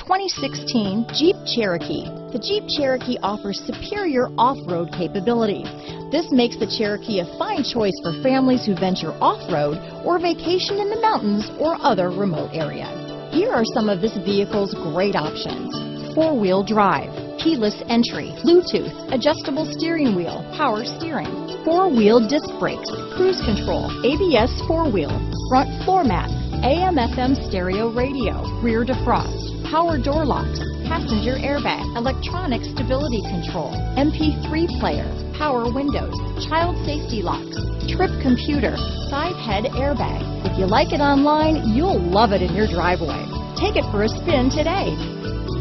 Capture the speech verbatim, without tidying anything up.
twenty sixteen Jeep Cherokee. The Jeep Cherokee offers superior off-road capability. This makes the Cherokee a fine choice for families who venture off-road or vacation in the mountains or other remote areas. Here are some of this vehicle's great options: four-wheel drive, keyless entry, Bluetooth, adjustable steering wheel, power steering, four-wheel disc brakes, cruise control, A B S four-wheel, front floor mats, A M F M stereo radio, rear defrost, power door locks, passenger airbag, electronic stability control, M P three player, power windows, child safety locks, trip computer, side head airbag. If you like it online, you'll love it in your driveway. Take it for a spin today.